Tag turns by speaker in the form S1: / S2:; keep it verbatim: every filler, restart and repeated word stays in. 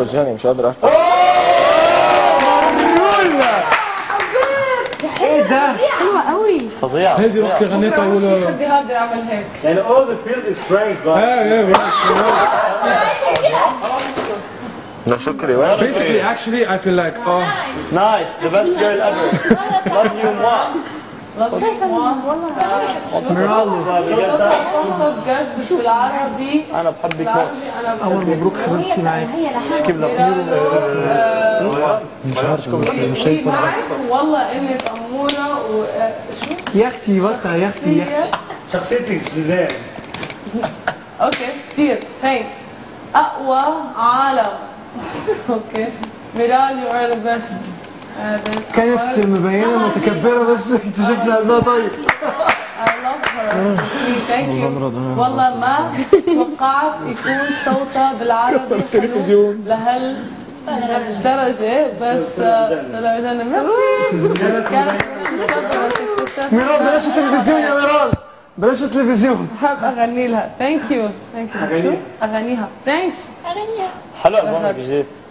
S1: وجهني مش قادر احكي.
S2: ايه ده؟
S3: حلوة قوي.
S4: فظيعة.
S5: هذه وقت اللي غنيتها اول.
S6: بدي هذا يعمل هيك.
S4: يعني all the field is frank.
S5: ايه ايه
S1: لا شكري وين؟
S5: basically actually I feel like oh
S4: Nice, the best girl ever. Love you moi.
S3: شايفة والله
S4: ميرالو
S6: صوتها بجد مش بالعربي.
S4: انا بحبك موت.
S6: انا
S2: اول مبروك حبيبتي معاك.
S4: كيف لك
S6: مش شايفه والله انك اموره وشو
S2: يا اختي بطة يا اختي يا اختي.
S4: شخصيتك زيدان.
S6: اوكي كثير ثانكس. اقوى عالم. اوكي ميرال يو ار ذا بيست.
S2: كانت مبينة متكبرة بس اكتشفنا انها طيب.
S6: I love her. Thank you. والله ما توقعت يكون صوتها بالعربي حلو لهالدرجة بس تلفزيون ميرسي. كانت
S2: ميرال بلاش التلفزيون يا ميرال بلاش التلفزيون.
S6: بحب اغني لها. ثانك يو ثانك يو. اغنيها. ثانكس.
S4: حلو ألبومك الجديد.